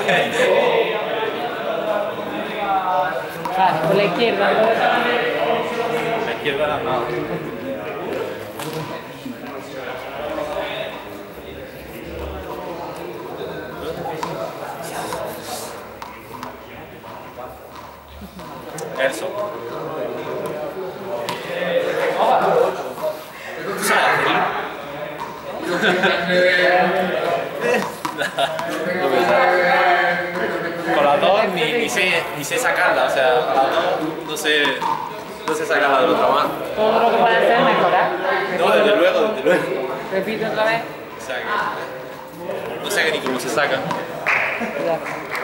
Vale, por la izquierda. La izquierda no. Eso. ¿Tú sabes hacerlo? No me sale. Con las dos ni sé sacarla, o sea, con las dos no sé sacarla de otra mano. Todo lo que puede hacer es mejorar. No, desde luego, desde luego. Repito otra vez. O sea que no sé ni cómo se saca. Ya.